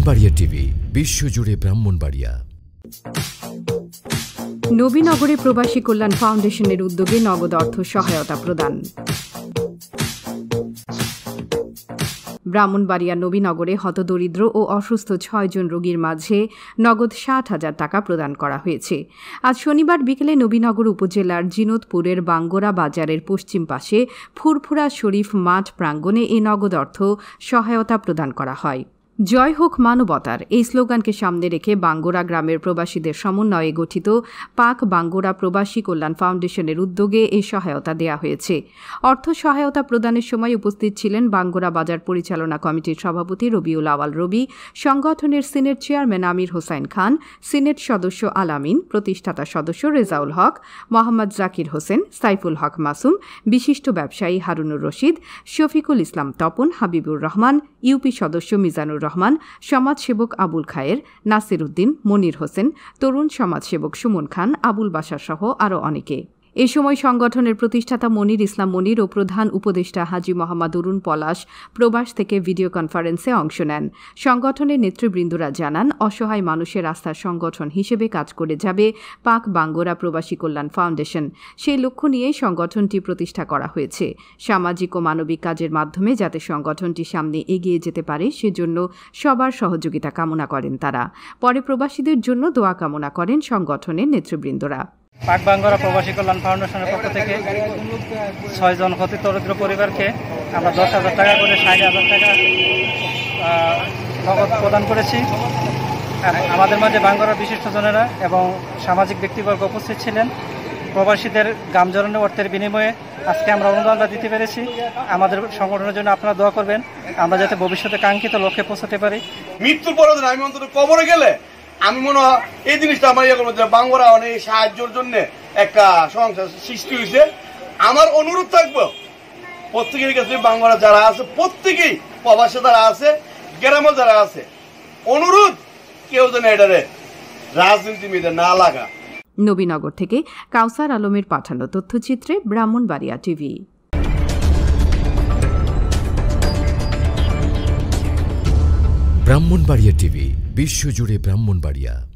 Brahmanbaria TV বিশ্বজুড়ে ব্রাহ্মণবাড়িয়া। নবীনগরে প্রবাসী কল্যাণ ফাউন্ডেশনের উদ্যোগে নগদ অর্থ সহায়তা প্রদান। ব্রাহ্মণবাড়িয়া নবীনগরে হতদরিদ্র ও অসুস্থ ৬ জন রোগীর মাঝে নগদ ৬০,০০০ টাকা প্রদান করা হয়েছে। আজ শনিবার বিকেলে নবীনগর উপজেলার জিনতপুরের বাঙ্গোরা বাজারের পশ্চিম পাশে ফুরফুরা শরীফ মাঠ প্রাঙ্গণে এই নগদ অর্থ সহায়তা প্রদান করা হয়। জয় হোক মানবতার এই স্লোগানকে সামনে রেখে বাঙ্গোরা গ্রামের প্রবাসীদের সমন্বয়ে গঠিত পাক বাঙ্গোরা প্রবাসী কল্যাণ ফাউন্ডেশনের উদ্যোগে এই সহায়তা দেয়া হয়েছে। অর্থ সহায়তা প্রদানের সময় উপস্থিত ছিলেন বাঙ্গোরা বাজার পরিচালনা কমিটির সভাপতি রবিউল আওয়াল রবি, সংগঠনের senate chairman Amir Hossain Khan, senate সদস্য আলামিন, প্রতিষ্ঠাতা সদস্য রেজাউল হক, মোহাম্মদ জাকির হোসেন, সাইফুল হক মাসুম, বিশিষ্ট ব্যবসায়ী হারুনুর রশিদ, শফিকুল ইসলাম তপন, হাবিবুর রহমান, ইউপি সদস্য মিজানুর রহমান, সমাজসেবক আবুল খায়ের, নাসির উদ্দিন, মনির হোসেন, তরুণ সমাজসেবক সুমন খান, আবুল বাশার সহ আরও অনেকে। এ সময় সংগঠনের প্রতিষ্ঠাতা মনির ইসলাম মনির ও প্রধান উপদেষ্টা হাজী মোহাম্মদ অরুণ পলাশ প্রবাস থেকে ভিডিও কনফারেন্সে অংশ নেন। সংগঠনের নেতৃবৃন্দরা জানান, অসহায় মানুষের আস্থার সংগঠন হিসেবে কাজ করে যাবে পাক বাঙ্গোরা প্রবাসী কল্যাণ ফাউন্ডেশন। সেই লক্ষ্য নিয়েই সংগঠনটি প্রতিষ্ঠা করা হয়েছে। সামাজিক ও মানবিক কাজের মাধ্যমে যাতে সংগঠনটি সামনে এগিয়ে যেতে পারে সেজন্য সবার সহযোগিতা কামনা করেন তারা। পরে প্রবাসীদের জন্য দোয়া কামনা করেন সংগঠনের নেতৃবৃন্দরা। পাক বাঙ্গোরা প্রবাসী কল্যাণ ফাউন্ডেশনের পক্ষ থেকে ৬ জন হতদরিদ্র পরিবারকে আমরা ১০,০০০ টাকা করে ৬০,০০০ টাকা নগদ প্রদান করেছি। আমাদের মাঝে বাঙ্গোরার বিশিষ্টজনেরা এবং সামাজিক ব্যক্তিবর্গ উপস্থিত ছিলেন। প্রবাসীদের গাম জড়ানো অর্থের বিনিময়ে আজকে আমরা অনুদানটা দিতে পেরেছি। আমাদের সংগঠনের জন্য আপনারা দোয়া করবেন, আমরা যাতে ভবিষ্যতে কাঙ্ক্ষিত লক্ষ্যে পৌঁছতে পারি। মৃত্যুর পরে আমি অন্তত কবরে গেলে আমি মনে হয় এই জিনিসটা আমার ইয়ে করবো যে বাঙ্গোরা অনেক সাহায্যের জন্য একটা সংসার সৃষ্টি হয়েছে। আমার অনুরোধ থাকবো প্রত্যেকের কাছে বাঙ্গোরা যারা আছে, প্রত্যেকেই প্রবাসে যারা আছে, গ্রামে যারা আছে, অনুরোধ কেউ যেন এটারে রাজনীতি মেয়েদের না লাগা। নবীনগর থেকে কাউসার আলমের পাঠানো তথ্যচিত্রে ব্রাহ্মণবারিয়া টিভি। ব্রাহ্মণবাড়িয়া টিভি বিশ্বজুড়ে ব্রাহ্মণবাড়িয়া।